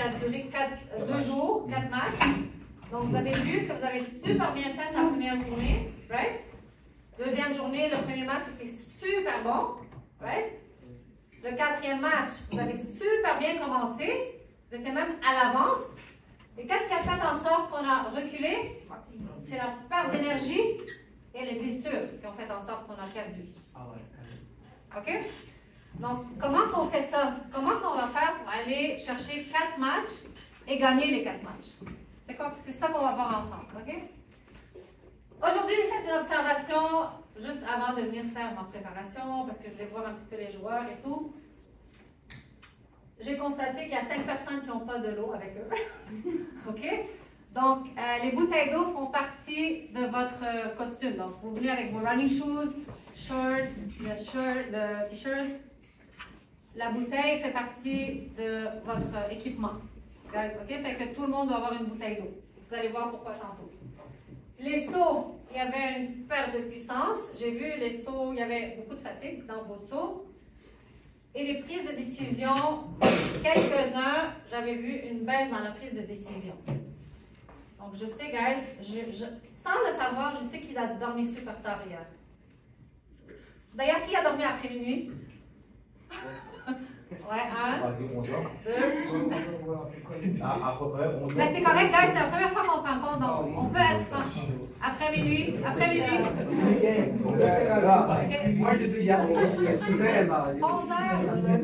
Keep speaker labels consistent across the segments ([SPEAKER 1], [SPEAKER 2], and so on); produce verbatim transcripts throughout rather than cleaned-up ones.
[SPEAKER 1] a duré quatre, euh, deux jours, quatre matchs. Donc, vous avez vu que vous avez super bien fait la première journée, right? Deuxième journée, le premier match était super bon, right? Le quatrième match, vous avez super bien commencé. Vous étiez même à l'avance. Et qu'est-ce qui a fait en sorte qu'on a reculé? C'est la perte d'énergie et les blessures qui ont fait en sorte qu'on a perdu. OK? Donc, comment qu'on fait ça? Comment qu'on va faire pour aller chercher quatre matchs et gagner les quatre matchs? C'est ça qu'on va voir ensemble, OK? Aujourd'hui, j'ai fait une observation juste avant de venir faire ma préparation parce que je voulais voir un petit peu les joueurs et tout. J'ai constaté qu'il y a cinq personnes qui n'ont pas de l'eau avec eux. OK? Donc, euh, les bouteilles d'eau font partie de votre euh, costume. Donc, vous venez avec vos running shoes, shirt, le shirt, le t-shirt. La bouteille fait partie de votre euh, équipement. OK? Fait que tout le monde doit avoir une bouteille d'eau. Vous allez voir pourquoi tantôt. Les sauts, il y avait une perte de puissance. J'ai vu les sauts, il y avait beaucoup de fatigue dans vos sauts. Et les prises de décision, quelques-uns, j'avais vu une baisse dans la prise de décision. Donc, je sais, guys, je, je, sans le savoir, je sais qu'il a dormi super tard hier. D'ailleurs, qui a dormi après minuit? Ouais, un, deux.
[SPEAKER 2] À peu près onze heures.
[SPEAKER 1] Mais c'est correct, guys, c'est la première fois qu'on se rencontre, donc on peut être franc. Après minuit, après minuit.
[SPEAKER 3] Moi, j'ai dit, il y a
[SPEAKER 1] onze heures.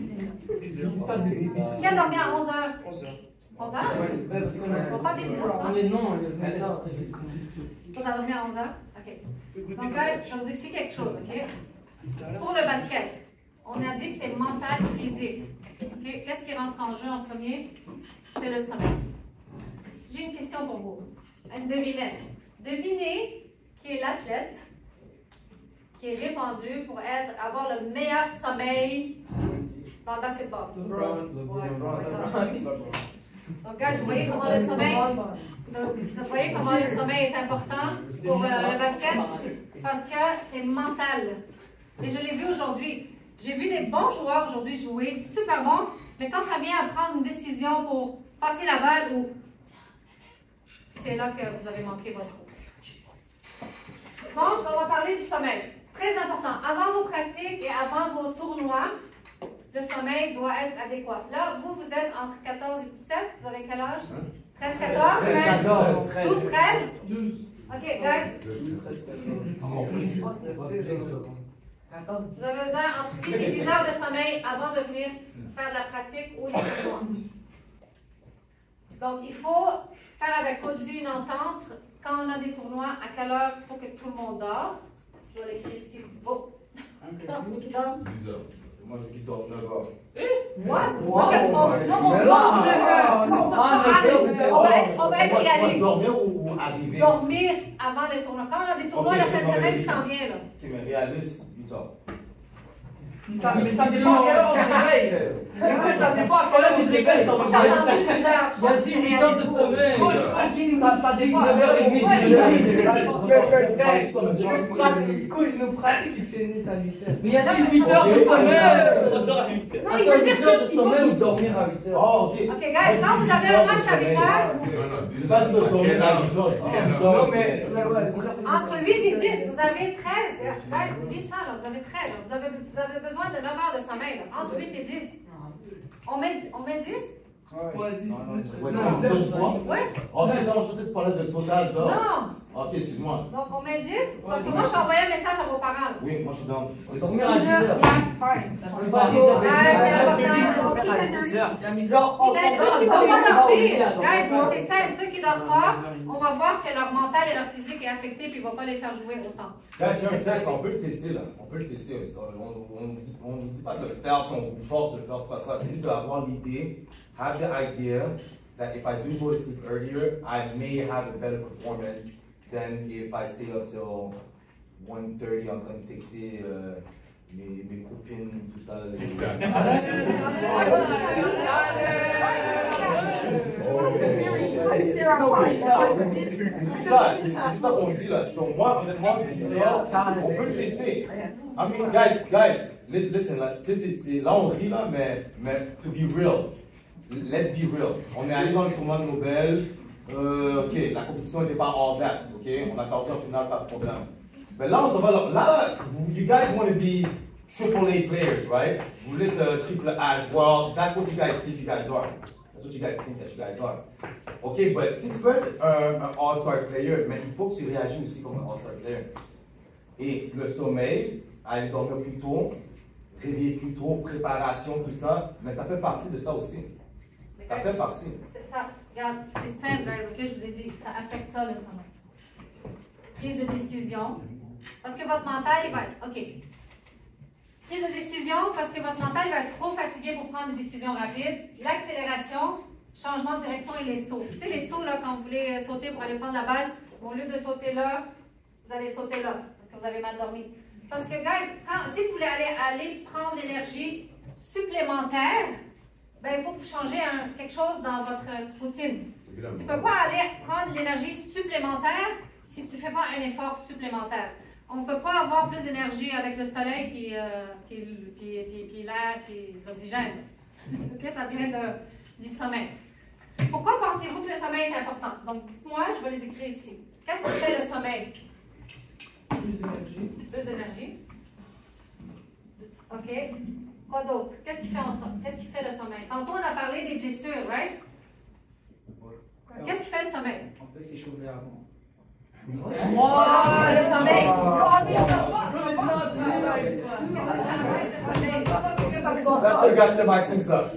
[SPEAKER 1] Qui a dormi à onze heures? onze heures? On va pas dire dix heures.
[SPEAKER 3] Non,
[SPEAKER 1] Tu as dormi à onze heures? OK. Donc, guys, je vais vous expliquer quelque chose, OK? Pour le basket, on a dit que c'est mental et physique. Okay? Qu'est-ce qui rentre en jeu en premier? C'est le sommeil. J'ai une question pour vous. Une devinette. Devinez qui est l'athlète qui est répandu pour être, avoir le meilleur sommeil dans le basketball. Ouais, donc, guys, vous voyez comment le sommeil, vous voyez comment le sommeil est important pour euh, le basket? Parce que c'est mental. Et je l'ai vu aujourd'hui. J'ai vu des bons joueurs aujourd'hui jouer, super bons, mais quand ça vient à prendre une décision pour passer la balle, ou c'est là que vous avez manqué votre coup. Donc, on va parler du sommeil. Très important. Avant vos pratiques et avant vos tournois, le sommeil doit être adéquat. Là, vous, vous êtes entre quatorze et dix-sept. Vous avez quel âge? treize, quatorze? douze, treize? OK, guys. Vous avez besoin entre huit et dix heures de sommeil avant de venir faire de la pratique ou les tournois. Donc, il faut faire avec Coach D une entente. Quand on a des tournois, à quelle heure il faut que tout le monde dort? Je vais l'écrire ici. Oh! Vous qui dort?
[SPEAKER 2] dix heures. Moi, je quitte dans neuf heures.
[SPEAKER 1] What? Non, on dort neuf heures. On va être réaliste.
[SPEAKER 2] Dormir ou arriver?
[SPEAKER 1] Dormir avant les tournois. Quand on a des tournois, la fin de semaine qui s'en vient, là.
[SPEAKER 2] Ok, mais réaliste, huit heures.
[SPEAKER 3] Ça, mais ça dépend à quelle heure on se réveille. Écoute, ça dépend à quelle heure on se réveille.
[SPEAKER 1] J'ai entendu dix heures.
[SPEAKER 4] Il y a dix huit heures de sommeil.
[SPEAKER 3] Coach, ça, ça dépend à quelle heure on se réveille. Coach, nos pratiques, ils finissent à huit heures.
[SPEAKER 4] Mais il y a dix-huit heures de sommeil. On dort à huit heures.
[SPEAKER 1] Non, il veut dire que
[SPEAKER 4] de sommeil ou dormir à huit heures.
[SPEAKER 2] Oh, ok.
[SPEAKER 1] OK, guys, quand vous avez un match à huit heures,
[SPEAKER 2] Je passe de dormir à huit heures.
[SPEAKER 3] Non, mais,
[SPEAKER 1] entre huit et dix, vous avez treize. Guys, oubliez ça, là, vous avez treize. Vous avez, vous avez besoin de neuf heures de sommeil, là, entre huit et dix. On met, on met dix?
[SPEAKER 3] Ouais, dix.
[SPEAKER 2] Non, non, ouais. Ok, ça, je pensais que tu parlais de total d'or.
[SPEAKER 1] Non.
[SPEAKER 2] Ok, excuse-moi.
[SPEAKER 1] Donc, on met dix? Parce que moi, je t'ai envoyé un message à vos parents.
[SPEAKER 2] Oui, moi, je suis dans.
[SPEAKER 4] Dormir à dix heures.
[SPEAKER 1] C'est pas dix heures.
[SPEAKER 4] Genre, on
[SPEAKER 1] Ceux qui ne vont pas dormir, guys, c'est simple. Ceux qui ne dorment pas, on va voir que leur mental et leur physique est affecté, puis ils ne vont pas les faire jouer autant.
[SPEAKER 2] Là, c'est un test, on peut le tester, là. On peut le tester. On ne dit, dit pas de le faire, ton force de le faire, c'est pas ça. C'est juste d'avoir l'idée, have the idea that if I do go to sleep earlier, I may have a better performance than if I stay up till one thirty en train de texter euh, mes, mes copines, tout ça. Les... C'est ça, c'est ça qu'on dit là. So, moi, honnêtement, on peut le tester. I mean, guys, guys, listen, listen là, c'est, c'est, là on rit là, mais, mais to be real, let's be real. On est allé dans le tournoi de Nobel. Euh, ok, la compétition n'était pas all that. Ok, on a perdu en finale, pas de problème. Mais là, on se va là. Là, you guys want to be triple A players, right? Vous voulez être triple H world. That's what you guys think you guys are. That's what you guys think that you guys are. Ok, but si tu veux être un, un all-star player, mais il faut que tu réagis aussi comme un all-star player. Et le sommeil, aller dormir plus tôt, réveiller plus tôt, préparation, tout ça, mais ça fait partie de ça aussi.
[SPEAKER 1] Mais
[SPEAKER 2] Ça fait partie.
[SPEAKER 1] c'est- Ça, regarde, c'est simple, guys, ok, je vous ai dit, ça affecte ça le sommeil. Prise de décision, parce que votre mental, il va être, ok. Prise de décision, parce que votre mental il va être trop fatigué pour prendre des décisions rapides. L'accélération, changement de direction et les sauts. Tu sais, les sauts, là, quand vous voulez sauter pour aller prendre la balle, au lieu de sauter là, vous allez sauter là, parce que vous avez mal dormi. Parce que, guys, quand, si vous voulez aller, aller prendre l'énergie supplémentaire, ben, il faut que vous changez un, quelque chose dans votre routine. Tu ne peux pas aller prendre l'énergie supplémentaire si tu ne fais pas un effort supplémentaire. On ne peut pas avoir plus d'énergie avec le soleil puis, euh, puis, puis, puis, puis l'air puis l'oxygène. Okay, ça vient de, du sommeil. Pourquoi pensez-vous que le sommeil est important? Donc, moi, je vais les écrire ici. Qu'est-ce que fait le sommeil?
[SPEAKER 3] Plus d'énergie.
[SPEAKER 1] Plus d'énergie. OK. Quoi d'autre? Qu'est-ce qui fait en sorte? Qu'est-ce qui fait le sommeil? Tantôt, on a parlé des blessures, right? Qu'est-ce qui fait le sommeil?
[SPEAKER 5] On peut s'échauffer avant.
[SPEAKER 1] Wow, le sommeil!
[SPEAKER 2] Ça, c'est le gars, c'est Maxime, ça.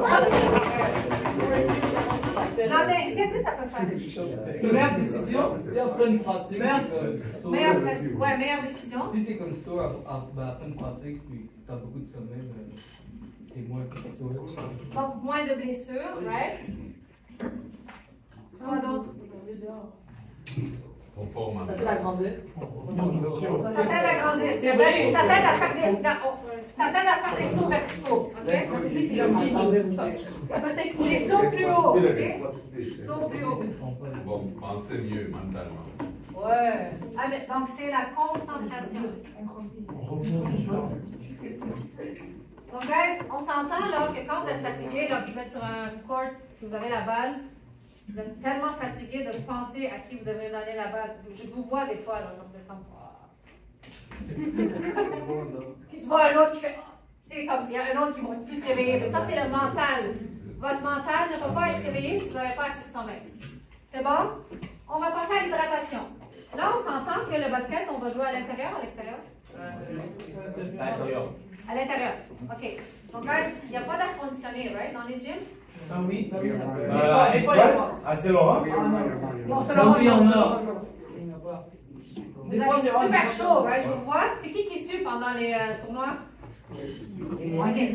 [SPEAKER 1] Non, mais qu'est-ce que ça peut faire?
[SPEAKER 3] Meilleure décision.
[SPEAKER 4] Si après une pratique,
[SPEAKER 3] Merde.
[SPEAKER 4] euh,
[SPEAKER 1] Meilleure,
[SPEAKER 4] saut-
[SPEAKER 1] ouais, meilleure décision.
[SPEAKER 4] si t'es comme ça, à- à- ben, après une pratique, puis t'as beaucoup de sommeil, ben, t'es moins comme ça.
[SPEAKER 1] Donc, moins de blessures, right? Quoi d'autre?
[SPEAKER 4] Ça fait la grandeur.
[SPEAKER 1] Ça t'aide à grandir. C'est vrai. Ça t'aide à faire des, ça t'aide à faire des sauts verticaux. OK? Donc, ici, c'est le peut-être des sauts plus haut. OK? Sauts plus haut.
[SPEAKER 6] Bon, pensez mieux mentalement.
[SPEAKER 1] Ouais. Ah, mais, donc, c'est la concentration. Donc, guys, on s'entend là que quand vous êtes fatigué, là, vous êtes sur un court, vous avez la balle, vous êtes tellement fatigué de penser à qui vous devrez donner la balle. Je vous vois des fois, là, donc vous êtes comme. Puis je vois un autre qui fait. Tu sais, comme il y a un autre qui va plus se réveiller. Mais ça, c'est le mental. Votre mental ne peut pas être réveillé si vous n'avez pas assez de sommeil. C'est bon? On va passer à l'hydratation. Là, on s'entend que le basket, on va jouer à l'intérieur, à l'extérieur?
[SPEAKER 2] C'est à l'intérieur.
[SPEAKER 1] À l'intérieur. OK. Donc, guys, il n'y a pas d'air conditionné, right, dans les gyms?
[SPEAKER 3] Ah oui, ah oui, ça peut. Des
[SPEAKER 2] Euh,
[SPEAKER 3] fois, des fois, il y a
[SPEAKER 2] Express,
[SPEAKER 3] pas.
[SPEAKER 2] à Saint-Laurent.
[SPEAKER 3] Non, c'est Laurent,
[SPEAKER 4] Oui, on
[SPEAKER 3] non, c'est
[SPEAKER 4] a.
[SPEAKER 3] Laurent.
[SPEAKER 1] Vous
[SPEAKER 3] Des fois,
[SPEAKER 1] avez
[SPEAKER 3] c'est Laurent.
[SPEAKER 1] super chaud, right? Je vous vois. C'est qui qui sue pendant les euh, tournois? OK.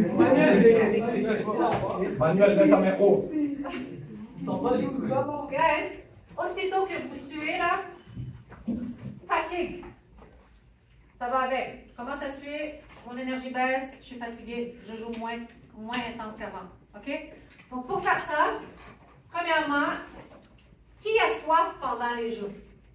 [SPEAKER 2] Manuel, mets ta main haut.
[SPEAKER 4] Ils sont pas les coups.
[SPEAKER 1] Guys, aussitôt que vous tuez, là, fatigue. Ça va avec. Je commence à suer, mon énergie baisse, je suis fatiguée, je joue moins, moins intense qu'avant. OK? Donc, pour faire ça, premièrement, qui a soif pendant les jeux?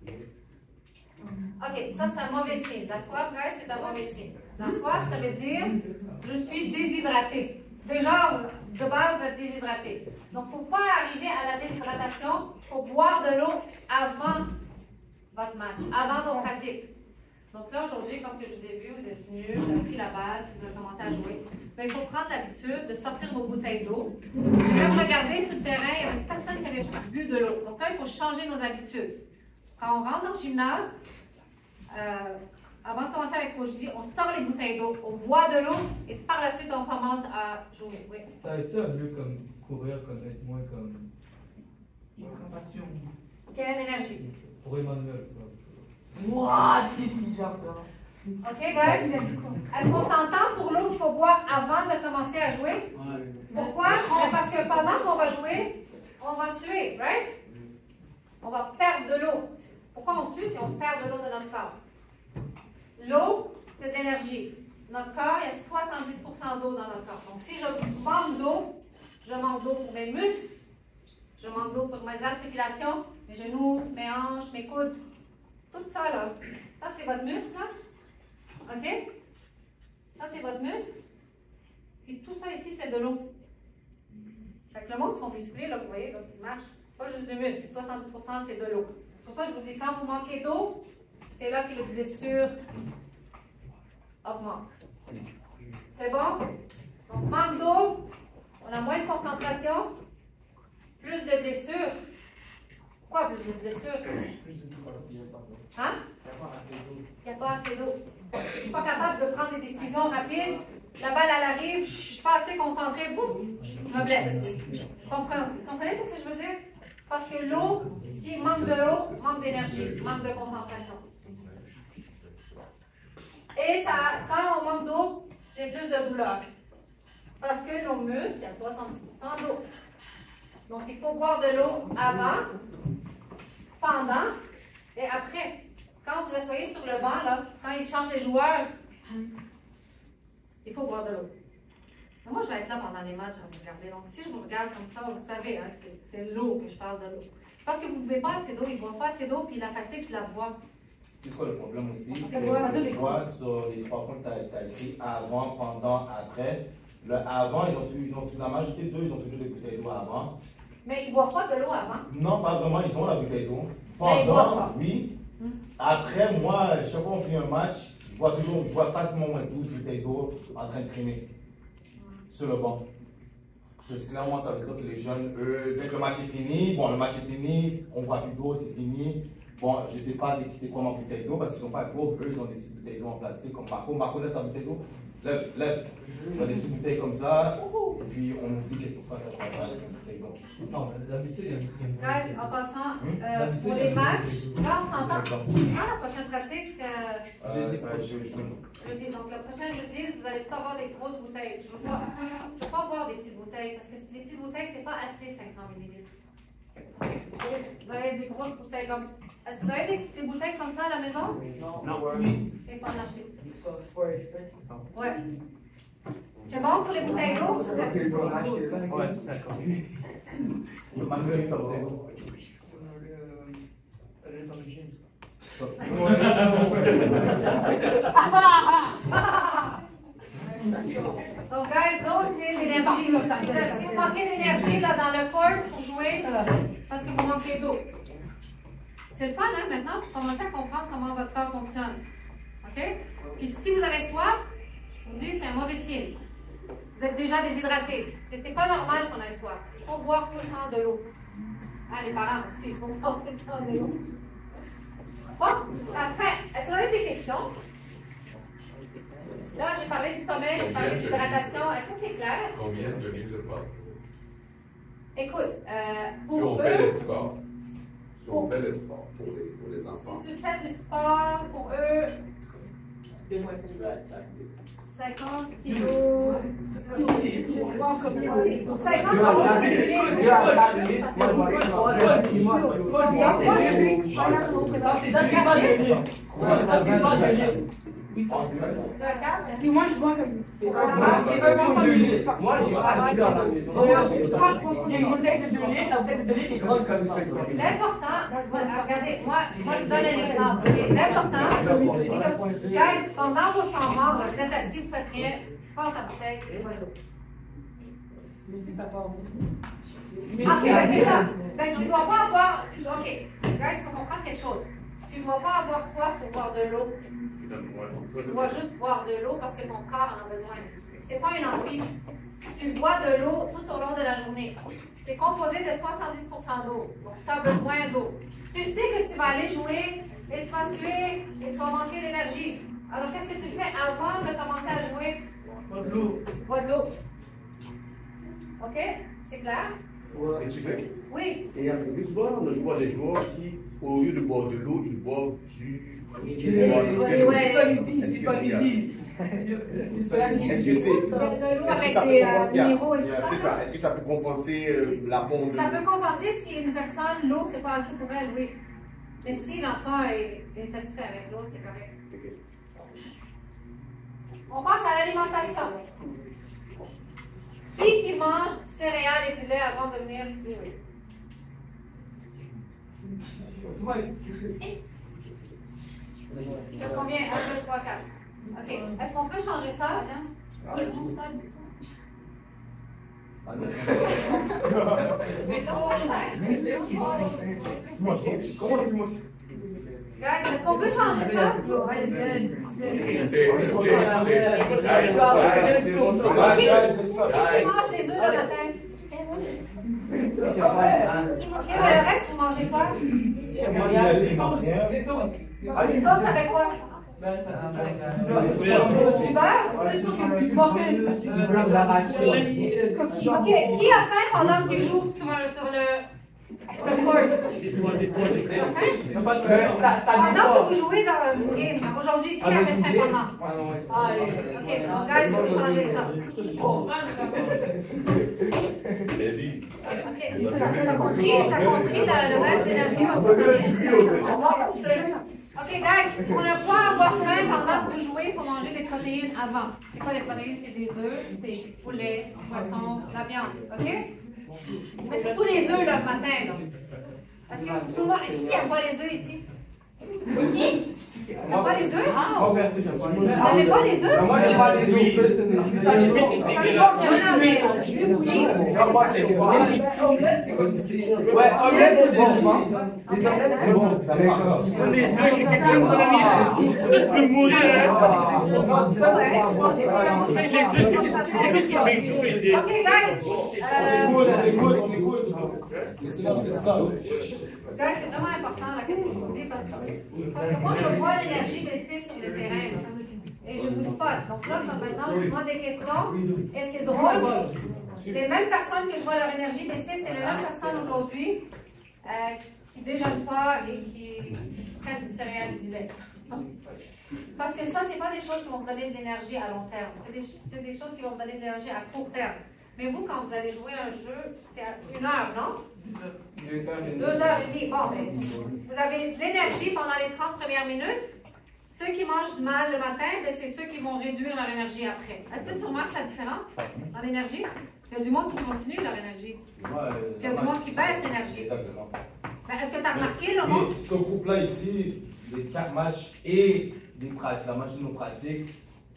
[SPEAKER 1] OK, ça, c'est un mauvais signe. La soif, guys, c'est un mauvais signe. La soif, ça veut dire je suis déshydraté. Déjà, de base, vous êtes déshydraté. Donc, pour ne pas arriver à la déshydratation, il faut boire de l'eau avant votre match, avant vos pratiques. Donc là, aujourd'hui, comme que je vous ai vu, vous êtes venus, vous avez pris la balle, vous avez commencé à jouer. Mais il faut prendre l'habitude de sortir vos bouteilles d'eau. J'ai même regardé sur le terrain, il y avait personne qui avait bu de l'eau. Donc là, il faut changer nos habitudes. Quand on rentre dans le gymnase, euh, avant de commencer avec vos dis, on sort les bouteilles d'eau, on boit de l'eau et par la suite, on commence à jouer. Oui.
[SPEAKER 4] Ça va-tu un mieux comme courir, comme être moins comme.
[SPEAKER 1] Quelle énergie?
[SPEAKER 4] Pour Emmanuel, ça.
[SPEAKER 3] Ouah, qu'est-ce qui gère ça?
[SPEAKER 1] OK, guys? Est-ce qu'on s'entend pour l'eau qu'il faut boire avant de commencer à jouer? Pourquoi? Ben parce que pendant qu'on va jouer, on va suer, right? On va perdre de l'eau. Pourquoi on sue? C'est qu'on perd de l'eau de notre corps. L'eau, c'est de l'énergie. Notre corps, il y a soixante-dix pour cent d'eau dans notre corps. Donc, si je manque d'eau, je manque d'eau pour mes muscles, je manque d'eau pour mes articulations, mes genoux, mes hanches, mes coudes. Tout ça, là. Ça, c'est votre muscle, là. OK? Ça, c'est votre muscle. Et tout ça ici, c'est de l'eau. Fait que le monde sont musclés, là, vous voyez, là, ils marchent. Pas juste du muscle, c'est soixante-dix pour cent c'est de l'eau. C'est pour ça que je vous dis, quand vous manquez d'eau, c'est là que les blessures augmentent. C'est bon? Donc, manque d'eau, on a moins de concentration, plus de blessures. Pourquoi plus de blessures? Hein? Il n'y a pas assez d'eau. Je ne suis pas capable de prendre des décisions rapides. La balle, elle arrive, je ne suis pas assez concentrée, boum, je me blesse. Comprenez, comprenez ce que je veux dire? Parce que l'eau, s'il manque de l'eau, manque d'énergie, manque de concentration. Et ça, quand on manque d'eau, j'ai plus de douleur. Parce que nos muscles, il y a soixante-dix pour cent d'eau. Donc, il faut boire de l'eau avant, pendant et après. Quand vous asseyez sur le banc, là, quand ils changent les joueurs, il faut boire de l'eau. Moi, je vais être là pendant les matchs à vous regarder. Donc, si je vous regarde comme ça, vous savez, hein, c'est l'eau que je parle de l'eau. Parce que vous ne buvez pas assez d'eau, ils ne boivent pas assez d'eau, puis la fatigue, je la vois.
[SPEAKER 2] C'est quoi le problème aussi? C'est
[SPEAKER 1] C'est
[SPEAKER 2] que tu vois sur les trois points que tu as, as écrits avant, pendant, après. Le avant, ils ont, ils ont, la majorité d'eux, ils ont toujours des bouteilles d'eau avant.
[SPEAKER 1] Mais ils ne boivent pas de l'eau avant?
[SPEAKER 2] Non, pas vraiment, ils ont la bouteille d'eau.
[SPEAKER 1] Mais ils boivent
[SPEAKER 2] Pendant,
[SPEAKER 1] pas.
[SPEAKER 2] oui.
[SPEAKER 1] Hmm.
[SPEAKER 2] Après, moi, chaque fois qu'on finit un match, je vois toujours, je vois facilement moins douze bouteilles d'eau en train de traîner sur le banc. Parce que clairement, ça veut dire que les jeunes, eux, dès que le match est fini, bon, le match est fini, on voit plus d'eau, c'est fini. Bon, je ne sais pas c'est quoi ma bouteille d'eau parce qu'ils n'ont pas d'eau, eux, ils ont des petites bouteilles d'eau en plastique comme Marco. Marco, lève ta bouteille d'eau. Lève, lève. Ils ont des petites bouteilles comme ça, et puis on oublie qu'est-ce qui se passe à travers avec la bouteille d'eau.
[SPEAKER 4] Non, d'habitude, il y a une.
[SPEAKER 1] Guys, en passant,
[SPEAKER 2] Hmm?
[SPEAKER 1] euh, pour les matchs, là, on s'entend. Quand la prochaine pratique, euh,
[SPEAKER 2] Euh, ça va être jeudi.
[SPEAKER 1] jeudi, donc le prochain jeudi, vous allez tout avoir des grosses bouteilles. Je ne veux, veux pas avoir des petites bouteilles, parce que des petites bouteilles, c'est pas assez cinq cents millilitres. Vous avez des grosses bouteilles comme. Est-ce que vous avez des, des bouteilles comme ça à la maison?
[SPEAKER 3] Non.
[SPEAKER 1] Oui. Et pas en acheter.
[SPEAKER 3] Sport expert.
[SPEAKER 1] Ouais. C'est bon pour les bouteilles d'eau?
[SPEAKER 3] Ouais, d'accord.
[SPEAKER 2] Malgré ta bouteille d'eau.
[SPEAKER 1] Donc, guys, l'eau, c'est l'énergie. Si, si vous manquez d'énergie là dans le corps pour jouer, parce que vous manquez d'eau. C'est le fun, hein? Maintenant, vous commencez à comprendre comment votre corps fonctionne. OK? Puis si vous avez soif, je vous dis, c'est un mauvais signe. Vous êtes déjà déshydraté. Et c'est pas normal qu'on ait soif. Il faut boire tout le temps de l'eau. Ah, les parents aussi, il faut boire tout le temps de l'eau. Bon, parfait. Est-ce que vous avez des questions? Là, j'ai parlé du sommeil, j'ai parlé de l'hydratation. Est-ce que c'est clair?
[SPEAKER 6] Combien de mise de passe?
[SPEAKER 1] Écoute, euh,
[SPEAKER 6] Si
[SPEAKER 1] pour
[SPEAKER 6] on fait
[SPEAKER 1] eux,
[SPEAKER 6] le sport. Si on fait le sport pour les, pour les enfants.
[SPEAKER 1] si tu fais du sport, pour eux, cinquante kilos.
[SPEAKER 5] Puis moi, je bois comme
[SPEAKER 3] C'est un bon litre. Moi, j'ai pas de à la maison. J'ai une bouteille de deux litres, la bouteille de deux litres est grande comme ça.
[SPEAKER 1] L'important, regardez, moi, moi je vous donne un exemple. Okay? L'important, c'est que, guys, pendant vos temps morts, vous êtes assis, vous faites rien, prends ta bouteille et bois l'eau.
[SPEAKER 5] Mais c'est pas fort.
[SPEAKER 1] Ok, ben c'est ça. Ben, tu ne dois pas avoir. Tu, ok, guys, il faut comprendre quelque chose. Tu ne dois pas avoir soif pour boire de l'eau. Tu dois juste boire de l'eau parce que ton corps en a besoin. C'est pas une envie. Tu bois de l'eau tout au long de la journée. C'est composé de soixante-dix pour cent d'eau. Donc, tu as besoin d'eau. Tu sais que tu vas aller jouer et tu vas suer et tu vas manquer d'énergie. Alors, qu'est-ce que tu fais avant de commencer à jouer?
[SPEAKER 3] Bois de l'eau.
[SPEAKER 1] Bois de l'eau. OK? C'est clair?
[SPEAKER 7] Et tu sais,
[SPEAKER 1] Oui.
[SPEAKER 7] et en plus, souvent, je vois des joueurs qui, au lieu de boire de l'eau, ils boivent du.
[SPEAKER 1] Ouais.
[SPEAKER 3] Du solidi.
[SPEAKER 7] Est-ce que c'est.
[SPEAKER 1] De l'eau
[SPEAKER 7] Est-ce que
[SPEAKER 1] avec
[SPEAKER 7] ça peut
[SPEAKER 1] des
[SPEAKER 7] compenser
[SPEAKER 1] euh, minéraux et tout
[SPEAKER 7] C'est
[SPEAKER 1] ça.
[SPEAKER 7] ça. Est-ce que ça peut compenser euh, la bombe de
[SPEAKER 1] Ça peut
[SPEAKER 7] l'eau?
[SPEAKER 1] compenser si une personne, l'eau, c'est pas assez pour elle, oui. Mais si l'enfant est, est satisfait avec l'eau, c'est correct.
[SPEAKER 7] Ok.
[SPEAKER 1] On passe à l'alimentation. Qui qui mange du céréales et du lait avant de venir jouer? C'est combien? un, deux, trois, quatre. OK. Est-ce qu'on peut changer ça? Guys, est-ce qu'on peut changer ça? Qui mange les œufs le matin? Ok, le reste, vous mangez quoi? Ah, du beurre, ça fait quoi? Du beurre? Ok, qui a faim pendant qu'il joue sur, un- sur le, le court? Qui a faim? Pendant que vous jouez dans le game, aujourd'hui, qui avait faim pendant? Ah, allez, ok, donc, guys, il faut changer ça. Ok, t'as compris, t'as compris le, le reste d'énergie? Ok, guys, pour ne pas avoir faim pendant que vous jouez, il faut manger des protéines avant. C'est quoi les protéines? C'est des œufs, c'est du poulet, du poisson, de la viande. Ok? Mais c'est tous les œufs le matin. Là. Est-ce que tout le monde. Qui n'aime pas les œufs ici? Vous n'aimez pas les œufs? Vous n'aimez pas les œufs?
[SPEAKER 3] Moi, j'aime pas les œufs.
[SPEAKER 1] Vous savez pas non, mais du bouilli.
[SPEAKER 3] Ouais, omelette, c'est bon. Les omelettes, c'est bon.
[SPEAKER 8] Les œufs, c'est comme pour la vie. Je peux mourir. Les œufs, c'est
[SPEAKER 1] Ok, guys.
[SPEAKER 2] On écoute, on écoute. Laissez-moi, laissez-moi.
[SPEAKER 1] Guys, c'est vraiment important là, qu'est-ce que je vous dis, parce que, parce que moi, je vois l'énergie baisser sur le terrain. Là, et je vous spot. Donc là, maintenant, je vous demande des questions. Et c'est drôle. Les mêmes personnes que je vois leur énergie baisser, c'est les mêmes personnes aujourd'hui euh, qui ne déjeunent pas et qui prennent du céréales et du lait. Parce que ça, ce n'est pas des choses qui vont vous donner de l'énergie à long terme. C'est des, c'est des choses qui vont vous donner de l'énergie à court terme. Mais vous, quand vous allez jouer un jeu, c'est à une heure, non? Deux heures et demie. Bon, ben, vous avez de l'énergie pendant les trente premières minutes. Ceux qui mangent mal le matin, ben, c'est ceux qui vont réduire leur énergie après. Est-ce que tu remarques la différence dans l'énergie? Il y a du monde qui continue leur énergie. Il y a du monde qui baisse l'énergie.
[SPEAKER 2] Exactement.
[SPEAKER 1] Ben, est-ce que tu as remarqué le monde?
[SPEAKER 2] Ce groupe-là ici, les quatre matchs et des pratiques, la match de nos pratiques,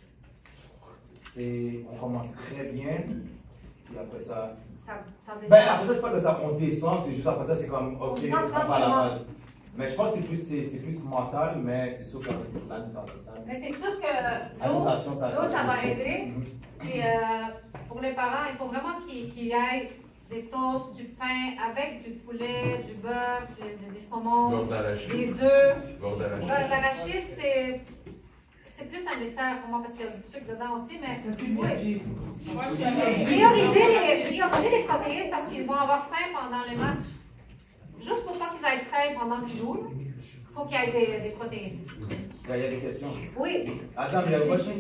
[SPEAKER 2] c'est, on commence très bien. Et après ça.
[SPEAKER 1] Ça, ça descend.
[SPEAKER 2] Ben après ça, c'est pas que ça, on descend, c'est juste après ça, c'est comme, ok,
[SPEAKER 1] On
[SPEAKER 2] on
[SPEAKER 1] descend
[SPEAKER 2] prend pas la
[SPEAKER 1] tranquillement.
[SPEAKER 2] base. Mais je pense que c'est plus, c'est, c'est plus mental, mais c'est sûr que l'alimentation.
[SPEAKER 1] Mais c'est sûr que l'eau,
[SPEAKER 2] L'alimentation, ça,
[SPEAKER 1] l'eau, ça va
[SPEAKER 2] ça-
[SPEAKER 1] aider.
[SPEAKER 2] Mhm.
[SPEAKER 1] Et euh, pour les parents, il faut vraiment qu'il qu'il y ait des toasts, du pain avec du poulet, du bœuf, du- des saumons,
[SPEAKER 6] Beurre d'arachide.
[SPEAKER 1] des œufs.
[SPEAKER 6] Beurre
[SPEAKER 1] Beurre
[SPEAKER 6] d'arachide.
[SPEAKER 1] d'arachide, c'est c'est plus un dessert pour moi parce qu'il y a du sucre dedans aussi, mais oui. Prioriser les, prioriser les protéines parce qu'ils vont avoir faim pendant les matchs. Juste pour pas qu'ils aient faim pendant qu'ils jouent, il faut qu'il y ait des, des protéines.
[SPEAKER 2] Il y a des questions.
[SPEAKER 1] Oui.
[SPEAKER 2] Attends, mais il y a une question.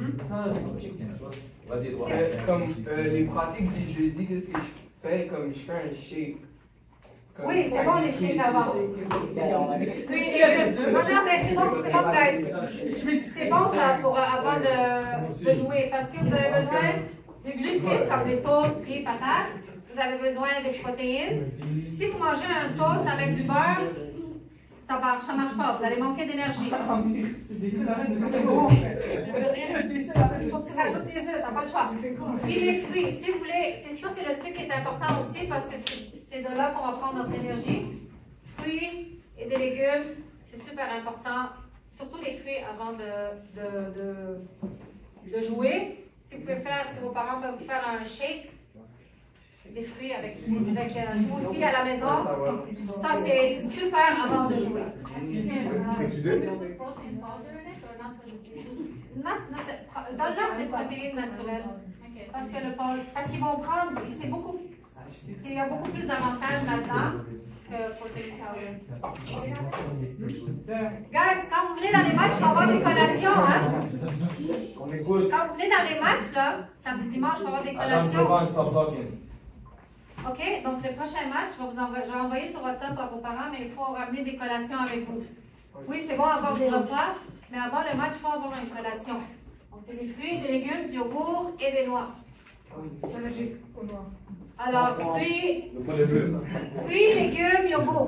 [SPEAKER 2] Vas-y, Edouard.
[SPEAKER 3] Euh, comme euh, les pratiques du jeudi, qu'est-ce que je fais? Comme je fais un shake. Comme
[SPEAKER 1] Oui, c'est bon les shakes avant. Oui, non, non, mais c'est bon, c'est bon, guys. C'est bon ça pour avant de, de jouer parce que vous avez besoin de glucides comme les toasts et les patates. Vous avez besoin de protéines. Si vous mangez un toast avec du beurre, ça marche, ça marche pas. Vous allez manquer d'énergie. C'est bon. Il faut que tu rajoutes des œufs, t'as pas le choix. Puis les fruits, si vous voulez, c'est sûr que le sucre est important aussi parce que c'est c'est de là qu'on va prendre notre énergie. Fruits et des légumes, c'est super important. Surtout les fruits avant de, de, de, de jouer. Si vous pouvez faire, si vos parents peuvent vous faire un shake, des fruits avec, avec un smoothie à la maison, ça c'est super avant de jouer. Non, non, c'est- dans le genre des protéines naturelles. Parce que le pôle- parce qu'ils vont prendre, c'est beaucoup, c'est- il y a beaucoup plus d'avantages là-dedans que protéines powder. Guys, quand vous venez dans les matchs, il va y avoir des collations, hein?
[SPEAKER 2] On écoute.
[SPEAKER 1] Quand vous venez dans les matchs, là, samedi, dimanche, il va y avoir des
[SPEAKER 2] Attends,
[SPEAKER 1] collations.
[SPEAKER 2] Jovan, stop talking.
[SPEAKER 1] OK? Donc, le prochain match, je vais vous envoyer, je vais envoyer sur WhatsApp à vos parents, mais il faut ramener des collations avec vous. Oui, c'est bon avoir des repas, mais avant le match, il faut avoir une collation. Donc, c'est des fruits, des légumes, du yogourt et des noix. Alors, fruits, fruits, légumes, yogourt.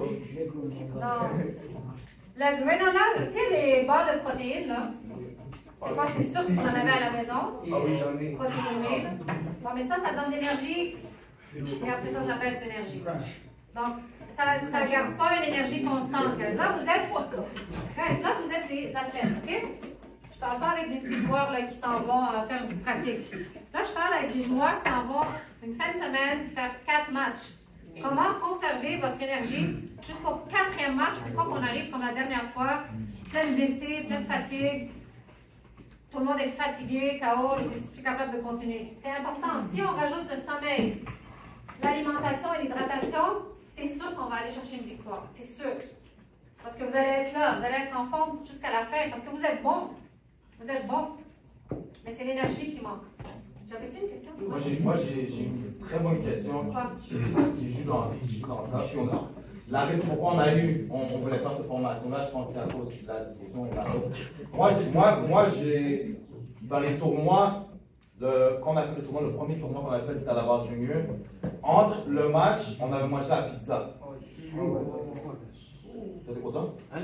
[SPEAKER 1] Non. Le granola, tu sais, les barres de protéines, là, C'est quoi? C'est sûr que vous en avez à la maison.
[SPEAKER 3] Ah oui, j'en ai.
[SPEAKER 1] Protéiné. Bon, mais ça, ça donne de l'énergie. Et après ça, ça baisse l'énergie. Donc, ça ne garde pas une énergie constante. Là, vous êtes, là, vous êtes des athlètes, OK? Je ne parle pas avec des petits joueurs là, qui s'en vont euh, faire une petite pratique. Là, je parle avec des joueurs qui s'en vont une fin de semaine faire quatre matchs. Comment conserver votre énergie jusqu'au quatrième match pour pas qu'on arrive comme la dernière fois, plein de blessés, plein de fatigue. Tout le monde est fatigué, K O, ils ne sont plus capables de continuer. C'est important. Si on rajoute le sommeil, l'alimentation et l'hydratation, c'est sûr qu'on va aller chercher une victoire. C'est sûr. Parce que vous allez être là, vous allez être en forme jusqu'à la fin, parce que vous êtes bon. Vous êtes bon. Mais c'est l'énergie qui manque. J'avais-tu une question?
[SPEAKER 2] Moi, j'ai, moi, j'ai, j'ai une très bonne question qui, qui, joue dans, qui joue dans ça. Puis on a, la raison pourquoi on a eu, on, on voulait faire cette formation-là, je pense que c'est à cause de la discussion. Moi, j'ai, moi, moi, j'ai, dans les tournois, le, quand on a fait le tournoi, le premier tournoi qu'on a fait, c'était à la Barre Junior. Entre le match, on avait mangé la pizza. T'étais content? Hein?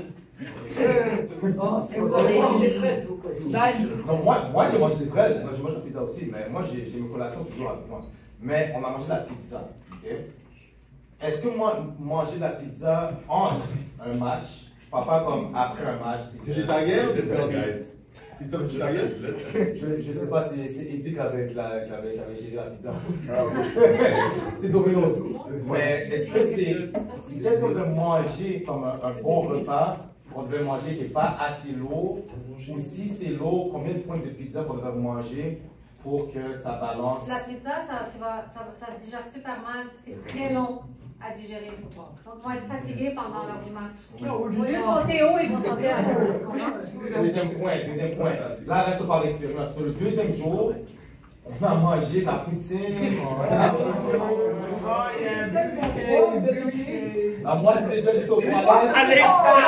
[SPEAKER 2] Non, moi, moi j'ai mangé des fraises, moi j'ai mangé la pizza aussi, mais moi j'ai, j'ai mes collations toujours avec moi. Mais on a mangé de la pizza. Okay? Est-ce que moi, manger de la pizza entre un match, je parle pas comme après un match.
[SPEAKER 7] Végétarien ou végétarien? Pizza végétarienne?
[SPEAKER 2] Je, je sais pas, c'est, c'est éthique avec la, qui avait, qui avait géré la pizza. C'est Domino's. Mais est-ce que c'est, qu'est-ce qu'on veut manger comme un, un bon repas qu'on devait manger qui n'est pas assez lourd, ou si c'est lourd, combien de points de pizza qu'on devrait manger pour que ça balance?
[SPEAKER 1] La pizza, ça, tu vas, ça, ça se digère super mal, c'est très long à digérer. Donc, ils vont être fatigués pendant leur match. Au lieu de sauter haut, ils vont sauter à haut.
[SPEAKER 2] Deuxième point, deuxième point. Là, reste par l'expérience. Sur le deuxième jour, on a mangé de la poutine. À moi, c'est déjà dit au toilette.
[SPEAKER 8] Alex!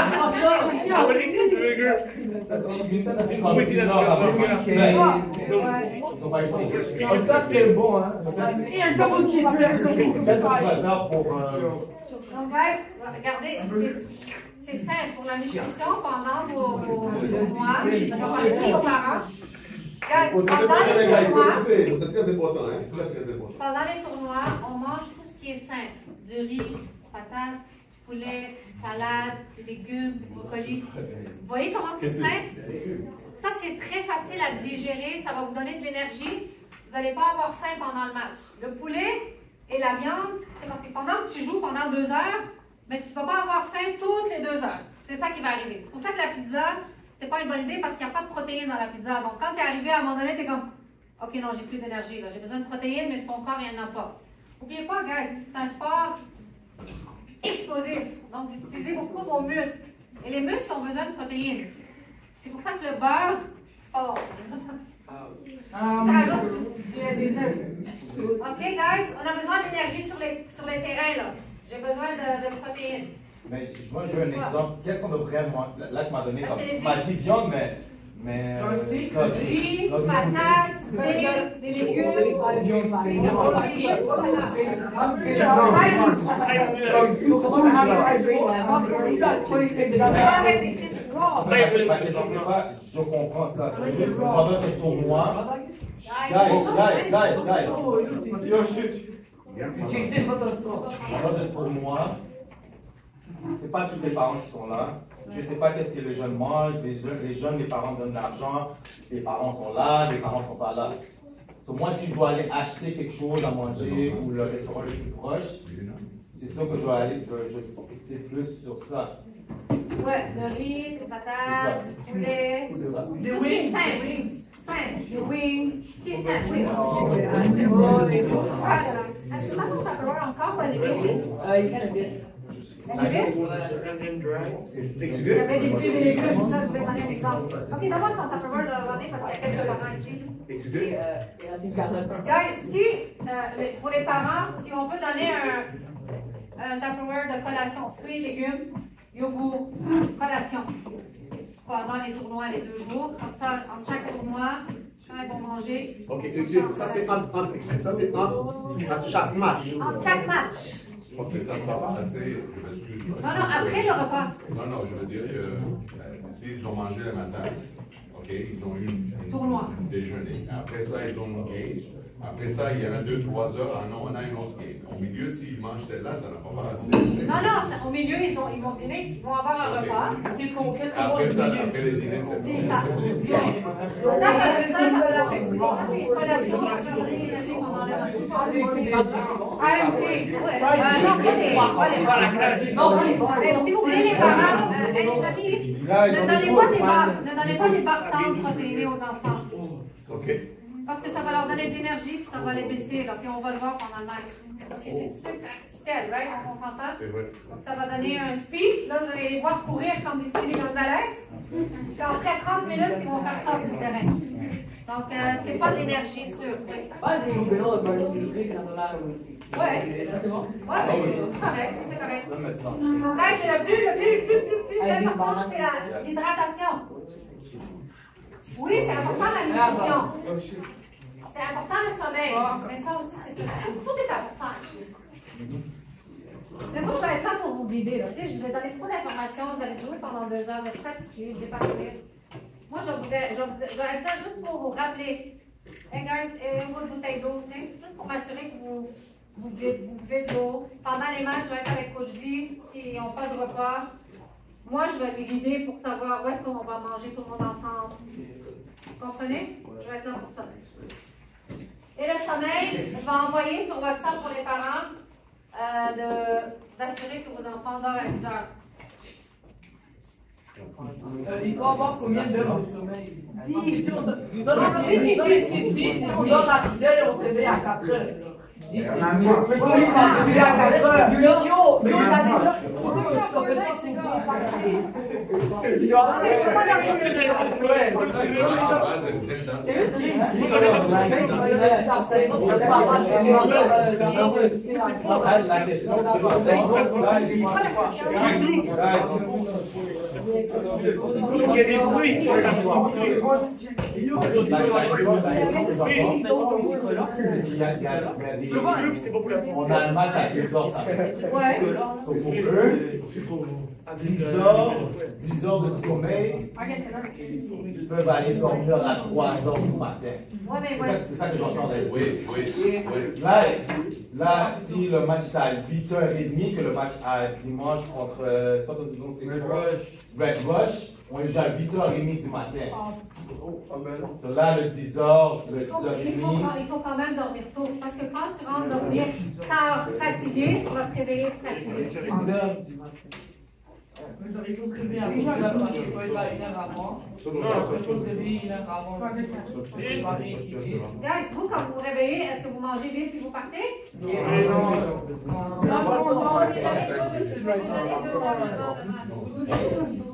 [SPEAKER 2] Ça fait comme une heure avant. Ils ont pas eu ça.
[SPEAKER 3] C'est bon, hein.
[SPEAKER 5] Et un sabot qui est plus
[SPEAKER 2] Qu'est-ce qu'on va faire pour.
[SPEAKER 1] Donc, guys, regardez, c'est, c'est simple pour la nutrition pendant vos, vos, vos mois. Je vais parler aux parents. Guys, pendant les tournois,
[SPEAKER 7] C'est très important, hein. Très important.
[SPEAKER 1] pendant les tournois, on mange tout ce qui est simple. Du riz, patates, poulet, salade, légumes, brocolis. Vous voyez comment c'est simple? Ça, c'est très facile à digérer. Ça va vous donner de l'énergie. Vous n'allez pas avoir faim pendant le match. Le poulet et la viande, c'est parce que pendant que tu joues pendant deux heures, mais tu ne vas pas avoir faim toutes les deux heures. C'est ça qui va arriver. C'est pour ça que la pizza, c'est pas une bonne idée parce qu'il n'y a pas de protéines dans la pizza. Donc, quand tu es arrivé à un moment donné, tu es comme, OK, non, j'ai plus d'énergie. J'ai besoin de protéines, mais ton corps, il n'y en a pas. N'oubliez pas, guys, c'est un sport explosif. Donc, vous utilisez beaucoup vos muscles. Et les muscles ont besoin de protéines. C'est pour ça que le beurre, oh, ça rajoute des œufs. OK, guys, on a besoin d'énergie sur les, sur les terrains, là. J'ai besoin de, de protéines.
[SPEAKER 2] Mais moi, je veux un exemple. Qu'est-ce qu'on devrait manger? Là, je m'as donné.
[SPEAKER 1] Là, je t'ai
[SPEAKER 2] Tu m'as dit viande, mais. mais
[SPEAKER 3] Dans le steak,
[SPEAKER 2] dans le
[SPEAKER 1] Riz,
[SPEAKER 2] dans le-
[SPEAKER 1] patates, des, des légumes.
[SPEAKER 2] Ma question, c'est pas, je comprends ça. C'est juste pendant ce tournoi. Guys, guys, guys, guys. Yo, chut. Pendant ce tournoi, c'est pas tous les parents qui sont là. Je ne sais pas qu'est-ce que les jeunes mangent. Les jeunes, les jeunes, les parents donnent de l'argent. Les parents sont là, les parents ne sont pas là. So, moi, si je dois aller acheter quelque chose à manger ou le restaurant le plus proche, c'est sûr que je vais aller, je, je fixer plus sur ça.
[SPEAKER 1] Ouais, le riz, les patates, le poulet,
[SPEAKER 2] C'est ça.
[SPEAKER 1] des wings, simple, simple, des wings, ce qui est simple. Oui. Ah, est-ce que t'as ton Tupperware encore ou elle est vide? Elle est vide? Il y avait des fruits et des légumes, ça je vais donner un exemple. Ok, donne-moi ton Tupperware, je vais le donner parce qu'il y a quelques parents ici.
[SPEAKER 7] Excusez?
[SPEAKER 1] Guys, si, euh, pour les parents, si on peut donner un, un Tupperware de collation, fruits et légumes, yogourt, collation, pendant les tournois les deux jours, comme ça, entre chaque tournoi, quand ils vont manger.
[SPEAKER 7] Ok, excusez, ça c'est entre, entre, ça c'est entre, entre chaque match.
[SPEAKER 1] Entre chaque match.
[SPEAKER 6] Ok, ça sera assez. je m'excuse.
[SPEAKER 1] Non, non, après le repas.
[SPEAKER 6] Non, non, je veux dire que euh, s'ils ont mangé le matin, OK, ils ont eu un
[SPEAKER 1] Tournoi.
[SPEAKER 6] déjeuner. Après ça, ils ont une game. Après ça, il y a deux, trois heures, ah non, on a une autre game. Au milieu, s'ils mangent celle-là, ça n'a pas assez.
[SPEAKER 1] Non, non, c'est- au milieu, ils, ont, ils vont dîner, ils vont avoir un
[SPEAKER 6] Ok.
[SPEAKER 1] repas.
[SPEAKER 3] Qu'est-ce qu'on qu'est-ce qu'on
[SPEAKER 6] Après
[SPEAKER 3] mange
[SPEAKER 6] ça,
[SPEAKER 3] au milieu?
[SPEAKER 6] après le dîner, c'est
[SPEAKER 1] C'est ça. Ça, ça, ça, ça, ça, c'est une collation pour faire donner l'énergie pendant le repas. Ah, ok. Ouais. Euh, non, pas les, pas les parents. Non, pas les parents. Mais si vous voulez les parents, euh, hey, les amis, ne donnez pas des barres, ne donnez pas des barres tendres protéinées aux enfants.
[SPEAKER 7] OK.
[SPEAKER 1] Parce que ça va leur donner de l'énergie, puis ça va les baisser, là, puis on va le voir pendant le match. Parce que c'est du sucre artificiel, right? On s'entend?
[SPEAKER 6] C'est vrai.
[SPEAKER 1] Donc ça va donner un pic, là, vous allez les voir courir comme des Speedy Gonzalez. Puis après trente minutes, ils vont faire ça sur le terrain. Donc, euh, c'est pas de l'énergie sûre.
[SPEAKER 8] Ah, des vélos, ça va être électrique, ça va là.
[SPEAKER 1] Ouais.
[SPEAKER 8] Là, c'est bon?
[SPEAKER 1] Ouais, c'est correct, c'est correct.
[SPEAKER 2] Non, mais c'est dans le
[SPEAKER 1] Hey, c'est le plus, le plus, le plus, le plus important, c'est la- l'hydratation. Oui, c'est important la nutrition. C'est important le sommeil. Mais ça aussi, c'est tout. Tout est important. Mais moi, je vais être là pour vous guider. Là. Tu sais, je vous ai donné trop d'informations. Vous allez jouer pendant deux heures, vous êtes fatigués, vous êtes partir. Moi, je, vous ai, je, vous ai- je vais être là juste pour vous rappeler. Hey guys, et votre bouteille d'eau, tu sais, juste pour m'assurer que vous, vous, buvez, vous buvez de l'eau. Pendant les matchs, je vais être avec Coach Z. S'ils n'ont pas de repas, moi, je vais les guider pour savoir où est-ce qu'on va manger tout le monde ensemble. Vous comprenez? Je vais être là pour ça. Et le sommeil, je vais envoyer sur WhatsApp pour les parents euh, de- d'assurer que vos enfants dorment à dix heures.
[SPEAKER 3] Euh, il faut avoir combien d'heures de sommeil?
[SPEAKER 1] dix.
[SPEAKER 3] Si on dort- Non, non, non, mais non, mais si, si, si on dort à dix heures et on se réveille à quatre heures.
[SPEAKER 8] Mais toi, il m'a trouvé à quatre heures.
[SPEAKER 3] Yo, yo, yo, t'as déjà. On peut faire un burn-out, c'est quoi? Yo, c'est pas la
[SPEAKER 6] C'est eux
[SPEAKER 2] La question,
[SPEAKER 8] Il y a des fruits.
[SPEAKER 2] on a le match à dix heures, ça
[SPEAKER 1] Ouais.
[SPEAKER 2] pour eux, dix heures, dix heures de sommeil, ils peuvent aller dormir à trois heures du matin.
[SPEAKER 1] Ouais, mais
[SPEAKER 2] C'est ça,
[SPEAKER 1] ouais.
[SPEAKER 2] c'est ça que j'entends là.
[SPEAKER 6] Oui, oui, oui.
[SPEAKER 2] Là, là, si le match est à huit heures trente, que le match à dimanche contre, euh, c'est pas ton nom, t'es
[SPEAKER 3] Red
[SPEAKER 2] quoi?
[SPEAKER 3] Rush.
[SPEAKER 2] Red Rush, on est déjà à huit heures trente du matin. Donc là, le dix heures, le
[SPEAKER 1] Il
[SPEAKER 2] dix
[SPEAKER 1] faut,
[SPEAKER 2] heures
[SPEAKER 1] il, faut,
[SPEAKER 2] trente,
[SPEAKER 1] il faut quand même dormir tôt. Parce que quand tu rentres dormir tard, fatigué, tu vas te réveiller fatigué.
[SPEAKER 3] six heures du matin. Mais il faut se réveiller à six heures parce qu'il faut être là une heure avant. Il faut se réveiller une heure avant. Se préparer, équiper.
[SPEAKER 1] Guys, vous, quand vous vous réveillez, est-ce que vous mangez vite puis vous partez?
[SPEAKER 3] Non, non, non.
[SPEAKER 1] On est déjà les deux, on est déjà les deux heures avant le match.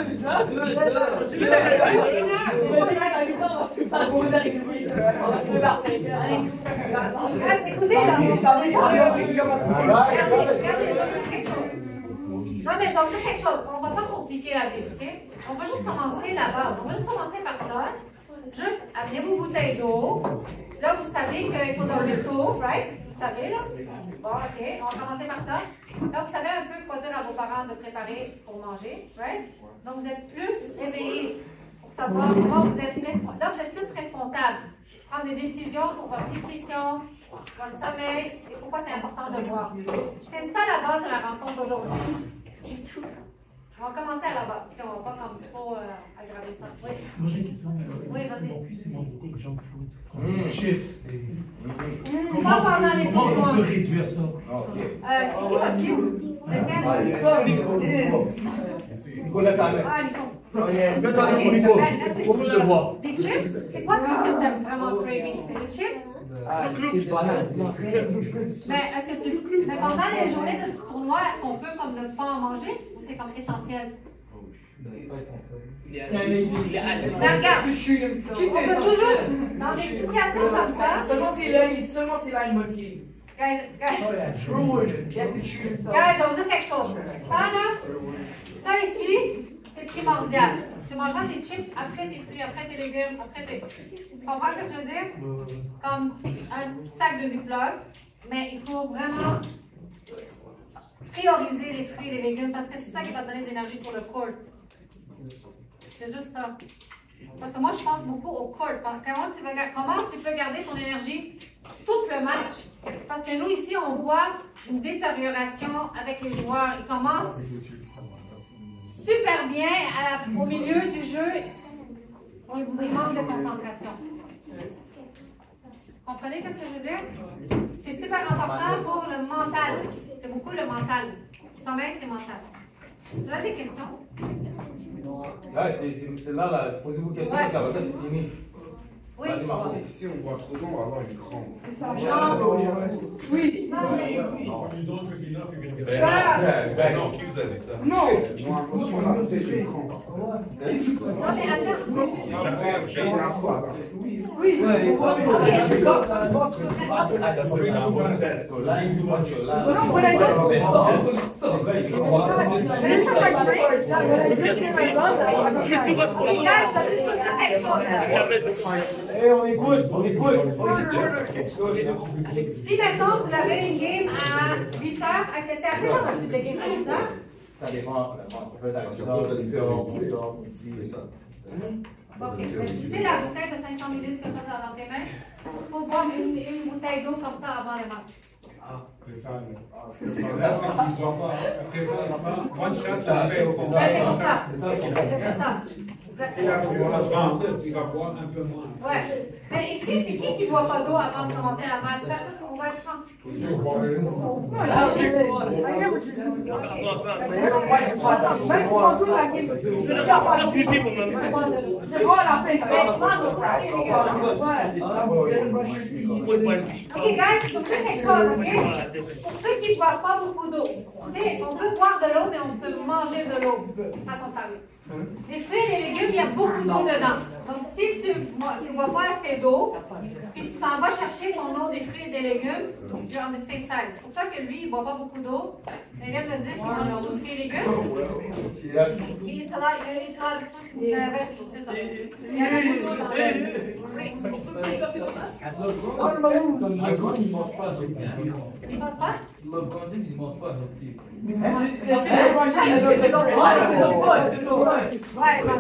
[SPEAKER 1] Guys, écoutez, là, on
[SPEAKER 3] T'as vu,
[SPEAKER 1] Regardez, regardez, je vais vous dire quelque chose. Non, mais je vais vous dire quelque chose. On ne va pas compliquer la vie, OK? On va juste commencer la base. On va juste commencer par ça. Juste, amenez vos bouteilles d'eau. Là, vous savez qu'il faut dormir tôt, right? Vous savez, là? Bon, OK. On va commencer par ça. Là, vous savez un peu quoi dire à vos parents de préparer pour manger, right? Donc, vous êtes plus éveillés pour savoir comment vous êtes... Là, vous êtes plus responsable. Prendre des décisions pour votre nutrition, votre sommeil, et pourquoi c'est important de boire. C'est ça la base de la rencontre d'aujourd'hui. On va commencer à la base. On va pas comme trop euh, aggraver ça. Oui.
[SPEAKER 9] Moi j'ai une question.
[SPEAKER 1] Oui, vas-y.
[SPEAKER 9] Mon fils il mange beaucoup de junk food.
[SPEAKER 2] Mm.
[SPEAKER 9] Comme chips. et-
[SPEAKER 1] Mmh, pas pendant les
[SPEAKER 9] Comment on
[SPEAKER 1] tournois.
[SPEAKER 9] peut réduire ça?
[SPEAKER 2] ok.
[SPEAKER 1] Euh, c'est qui votre fils?
[SPEAKER 2] Ah,
[SPEAKER 1] Lequel?
[SPEAKER 2] Nico, Nico. Nicolas Tamet.
[SPEAKER 1] Ah, Nico.
[SPEAKER 7] Je vais donner pour Nico. Pour plus de bois.
[SPEAKER 1] Les chips? C'est quoi qu'est-ce que t'aimes vraiment craving? C'est les chips? Mais est-ce que tu. Mais pendant les journées de tournoi, est-ce qu'on peut comme ne pas en manger ou c'est comme essentiel?
[SPEAKER 8] Il y a un
[SPEAKER 1] Mais regarde, on peut toujours, dans des situations comme ça,
[SPEAKER 3] Seulement s'il a, seulement s'il a une bonne pied.
[SPEAKER 1] guys, guys,
[SPEAKER 3] True, yes, c'est true.
[SPEAKER 1] guys, je vais vous dire quelque chose. Ça là, ça ici, c'est primordial. Tu mangeras tes chips après tes fruits, après tes légumes, après tes. Tu comprends ce que je veux dire? Comme un sac de Ziploc, mais il faut vraiment prioriser les fruits et les légumes parce que c'est ça qui va te donner de l'énergie sur le court. C'est juste ça. Parce que moi, je pense beaucoup au court. Comment tu, veux, comment tu peux garder ton énergie tout le match? Parce que nous, ici, on voit une détérioration avec les joueurs. Ils commencent super bien à, au milieu du jeu. On, ils manquent de concentration. Comprenez ce que je veux dire? C'est super important pour le mental. C'est beaucoup le mental. Le sommeil, c'est mental. C'est là des questions?
[SPEAKER 2] Là, c'est là, là. Posez-vous des questions, parce qu'après ça, c'est fini.
[SPEAKER 1] Oui.
[SPEAKER 10] Vas-y, Marco. Si on voit trop d'eau, on va avoir une crampe.
[SPEAKER 5] Oui.
[SPEAKER 6] Ben non, qui vous a dit ça?
[SPEAKER 5] Non.
[SPEAKER 1] Non, mais attends.
[SPEAKER 6] J'ai une info.
[SPEAKER 5] Oui.
[SPEAKER 2] Eh, on écoute, on écoute.
[SPEAKER 1] Si maintenant vous avez une game à huit heures, c'est à quelle heure tu fais game à huit heures?
[SPEAKER 2] Ça dépend, ça peut être à huit heures, dix heures, onze heures, midi, et ça.
[SPEAKER 1] Ok, c'est la bouteille de cinq cents millilitres que tu as dans tes mains. Il faut boire une, une bouteille d'eau comme ça avant le match.
[SPEAKER 10] Après ça, après ça, bonne chance, la paix au
[SPEAKER 1] Ouais, c'est pour ça. C'est pour ça.
[SPEAKER 10] Si la France, il va boire un peu moins.
[SPEAKER 1] Ouais. Mais ici, c'est qui qui ne boit pas d'eau avant de commencer la match? On va être franc.
[SPEAKER 10] Je bois une eau.
[SPEAKER 5] Même pour toute la game. Il n'y a pas de pipi pour moi. C'est bon, la fin.
[SPEAKER 1] Ok, guys, il faut faire quelque chose, ok? Pour ceux qui ne boivent pas beaucoup d'eau, ok? On peut boire de l'eau, mais on peut manger de l'eau. Façon de parler. Les fruits et les légumes, il y a beaucoup d'eau dedans. Donc, si tu ne bois pas assez d'eau, puis tu t'en vas chercher ton eau des fruits et des légumes, you're on the safe side. C'est pour ça que lui, il ne boit pas beaucoup d'eau. Mais il vient de me dire qu'il mange beaucoup de fruits et légumes. Il eats a lot, il eats a lot of fruit and vegetables, c'est ça. Il y a beaucoup d'eau dans le fruit.
[SPEAKER 4] LeBron, il mange pas d'eau.
[SPEAKER 1] Il mange pas?
[SPEAKER 4] LeBron James, il mange pas d'eau.
[SPEAKER 1] Ouais, non,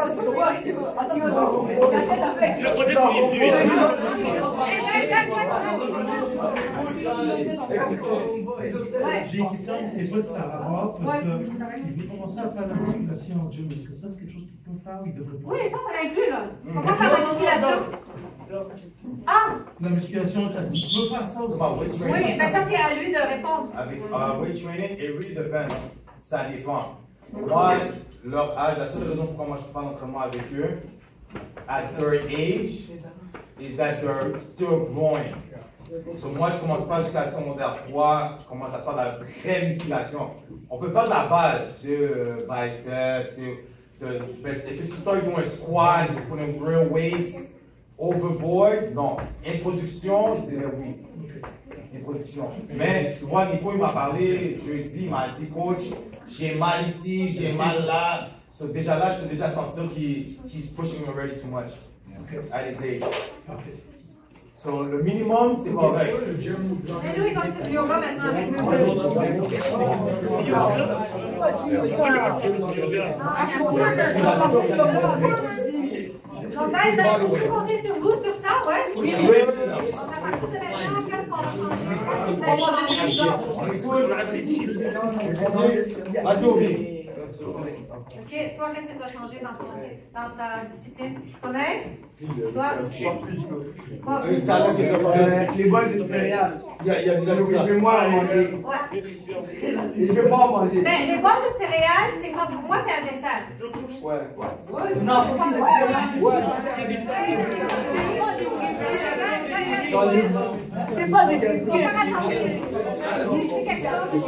[SPEAKER 9] J'ai une question, c'est pas si ça va avoir, parce qu'il veut commencer à faire la musculation en gym. Est-ce que ça, c'est quelque chose qu'il peut faire ou il devrait pas?
[SPEAKER 1] oui, ça, ça l'inclut, là. Tu peux pas faire la musculation. Ah!
[SPEAKER 9] La musculation, tu peux faire ça aussi.
[SPEAKER 1] Oui, mais ça, c'est à lui de répondre.
[SPEAKER 2] Avec uh, weight training, it really depends. Ça dépend. Moi, leur âge, la seule raison pourquoi moi je fais pas d'entraînement avec eux, at their age, is that they're still growing. So moi, je commence pas jusqu'à secondaire trois, je commence à faire de la vraie musculation. On peut faire de la base, tu sais, euh, biceps, tu sais, but if you start doing squats, putting real weights, overboard, non. Introduction, je dirais oui. Introduction. Mais tu vois, Nico, il m'a parlé jeudi, il m'a dit, coach, j'ai mal ici, j'ai mal là. So déjà là, je peux déjà sentir qu'il he's pushing already too much at his age. So le minimum, c'est correct.
[SPEAKER 1] Mais lui, il continue du yoga maintenant avec nous. Donc, guys, je peux compter sur vous sur ça, ouais? Oui. Donc, à partir de maintenant, qu'est-ce qu'on va changer?
[SPEAKER 2] Vas-y, Obi.
[SPEAKER 1] Ok, toi, qu'est-ce que tu vas changer dans, ton, dans ta discipline? Sommeil? Toi? Quoi?
[SPEAKER 11] Euh, les bols de céréales. Il y a, il y a déjà ça. Je vais moi à manger.
[SPEAKER 1] Ouais.
[SPEAKER 11] Je vais pas en manger.
[SPEAKER 1] Mais les bols de céréales, c'est comme pour moi, c'est un dessert.
[SPEAKER 11] Ouais.
[SPEAKER 1] Ouais.
[SPEAKER 11] Non,
[SPEAKER 1] c'est pas des questions. C'est quelque chose qui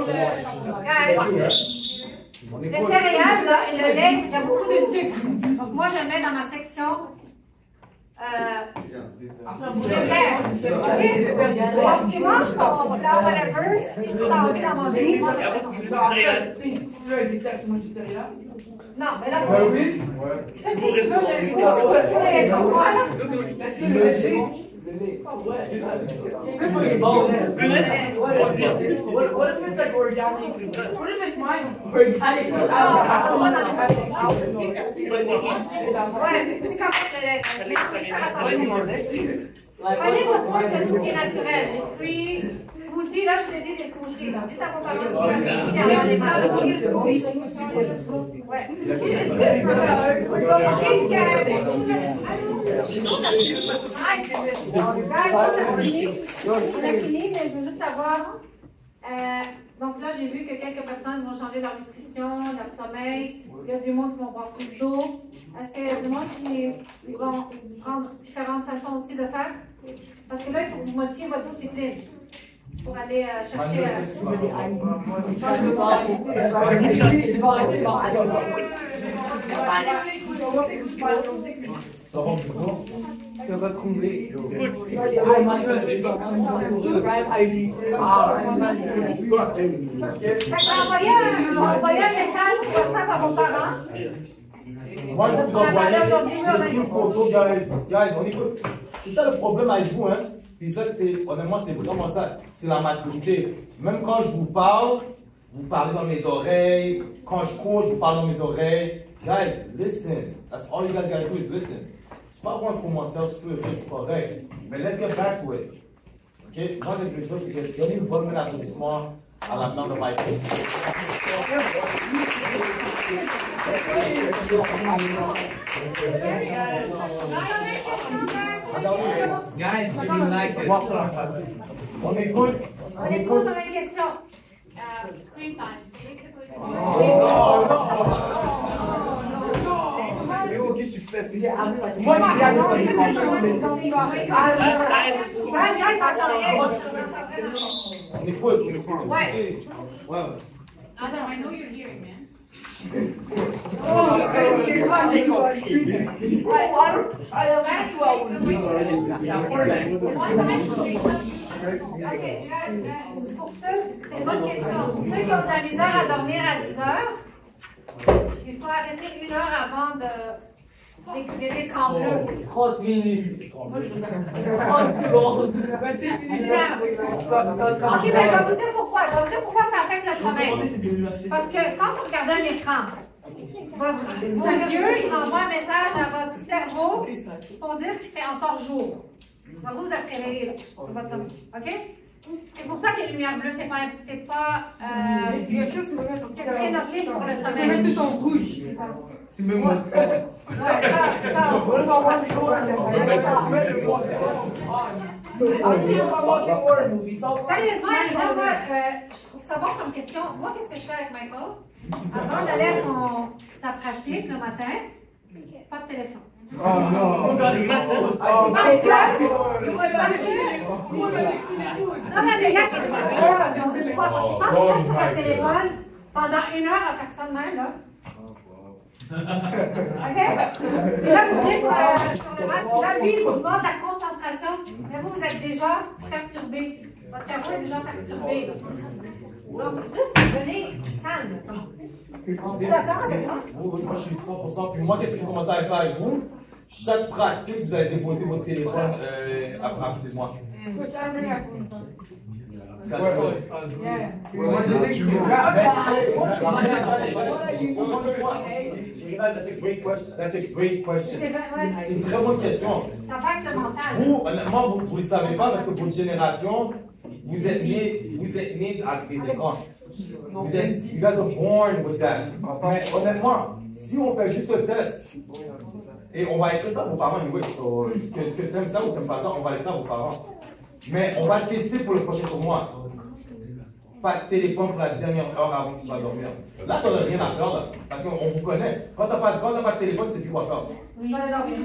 [SPEAKER 1] les céréales, là, et le lait, il y a beaucoup de sucre. Donc, moi, je le mets dans ma section. Euh, dessert. Ok? Donc, tu manges ton plat, whatever. Si tu as envie d'en manger, mange
[SPEAKER 5] Si tu veux un dessert, tu manges des céréales?
[SPEAKER 1] non, mais là,
[SPEAKER 11] Ben oui.
[SPEAKER 1] tu fais ce que tu veux, le voilà.
[SPEAKER 11] Le lait, le
[SPEAKER 3] What, what if it's like organic? What if it's mine?
[SPEAKER 5] Organic.
[SPEAKER 1] Ouais, c'est comme prenez vos soins de tout ce qui est naturel. Les fruits, smoothies, là, je vous ai dit des smoothies. Là. Dites à vos parents ce qu'il y a des smoothies. Ouais. On a fini, mais je veux juste savoir. Euh, donc là, j'ai vu que quelques personnes vont changer leur nutrition, leur sommeil. Il y a du monde qui vont boire plus d'eau. Est-ce qu'il y a du monde qui ils vont prendre différentes façons aussi de faire? Parce que là, il faut que vous modifiez votre discipline pour aller euh, chercher.
[SPEAKER 11] Tu vas trouver.
[SPEAKER 1] Envoyez un message sur WhatsApp à vos parents.
[SPEAKER 2] Moi, je vous envoie j'ai pris une photo, guys. Guys, on écoute. C'est ça le problème avec vous, hein. Puis ça, c'est, honnêtement, c'est vraiment ça. C'est la maturité. Même quand je vous parle, vous parlez dans mes oreilles. Quand je cours, je vous parle dans mes oreilles. Guys, listen. That's all you guys gotta do is listen. Tu peux avoir un commentaire, tu peux c'est correct. Mais let's get back to it. Ok? Moi, ce que je veux dire, c'est que donnez une bonne main d'applaudissement à la mère de Michael.
[SPEAKER 7] Guys, if you like it.
[SPEAKER 2] On écoute.
[SPEAKER 1] On écoute, on a une question. Euh, screen time.
[SPEAKER 11] Qu'est-ce que tu fais?
[SPEAKER 3] Moi,
[SPEAKER 2] On écoute, on écoute.
[SPEAKER 1] Ouais.
[SPEAKER 2] Ouais.
[SPEAKER 1] Adam, I know you're hearing, man. Ok, pour ceux, c'est une bonne question. Pour ceux qui ont de la misère à dormir à dix heures, il faut arrêter une heure avant de d'écouter quand bleu.
[SPEAKER 11] trente minutes. trente secondes.
[SPEAKER 1] Ok, mais je vais vous dire pourquoi. Je vais vous dire pourquoi ça affecte le sommeil. Parce que quand vous regardez un écran, votre, vos yeux, ils envoient un message à votre cerveau pour dire qu'il fait encore jour. Donc vous, vous êtes réveillé là, sur votre sommeil. OK? C'est pour ça que les lumières bleues, c'est pas, c'est pas, euh, c'est très nocif pour le sommeil.
[SPEAKER 11] Tout en rouge. Tu me montres.
[SPEAKER 1] Non, ça, ça, sérieusement, là, moi, euh, je trouve ça bon comme question. Moi, qu'est-ce que je fais avec Michael? Avant d'aller à son, sa pratique le matin, pas de téléphone.
[SPEAKER 11] Oh non!
[SPEAKER 1] Parce que, non, mais les gars, je pense que sur le téléphone pendant une heure à faire ça de même, là. OK? Et là, vous venez sur, euh, sur le match. Là, lui, il vous demande la concentration. Mais vous, vous êtes déjà perturbé. Votre cerveau est déjà perturbé. Là. Donc, juste venez calme. Vous êtes d'accord avec moi?
[SPEAKER 2] Oui, moi, je suis cent pour cent. Puis moi, qu'est-ce que je commence à faire avec vous? Chaque pratique, vous allez déposer votre téléphone euh, à côté de moi. That's a great question. That's a great question. C'est une très bonne question.
[SPEAKER 1] Ça va avec le mental.
[SPEAKER 2] Vous, honnêtement, vous ne le savez pas parce que votre génération, vous êtes nés, vous êtes nés avec des écrans. Vous êtes, you guys are born with that. Mais honnêtement, si on fait juste le test, et on va écrire ça à vos parents, anyway, so, que, que tu aimes ça ou tu n'aimes pas ça, on va l'écrire à vos parents. Mais on va le tester pour le prochain tournoi. Pas de téléphone pour la dernière heure avant que tu vas dormir. Là, tu n'as rien à faire, là, parce qu'on vous connaît. Quand tu n'as pas, pas de téléphone, c'est plus quoi faire.
[SPEAKER 1] Oui, je vais dormir.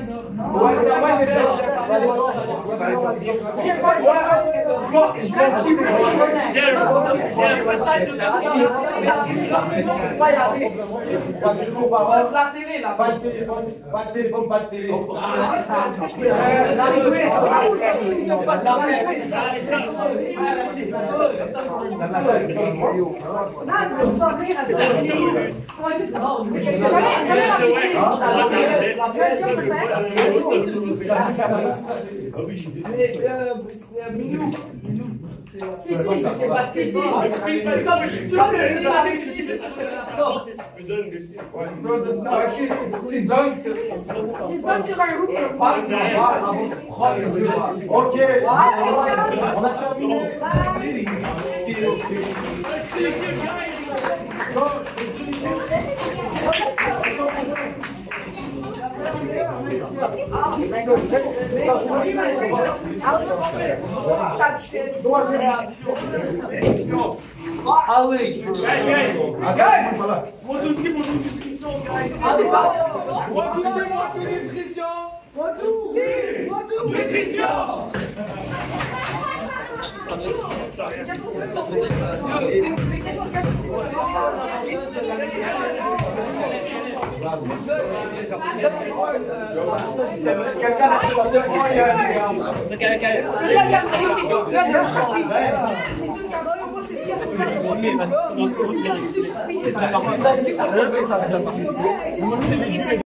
[SPEAKER 3] La télé là.
[SPEAKER 2] Pas de téléphone, pas de téléphone, pas de télé.
[SPEAKER 3] C'est pas ce que c'est. Tu vois que c'est pas réussi, mais c'est
[SPEAKER 2] Ok, on a terminé.
[SPEAKER 11] Ah oui.
[SPEAKER 8] Mon dossier, mon nutrition,
[SPEAKER 2] Quelqu'un a fait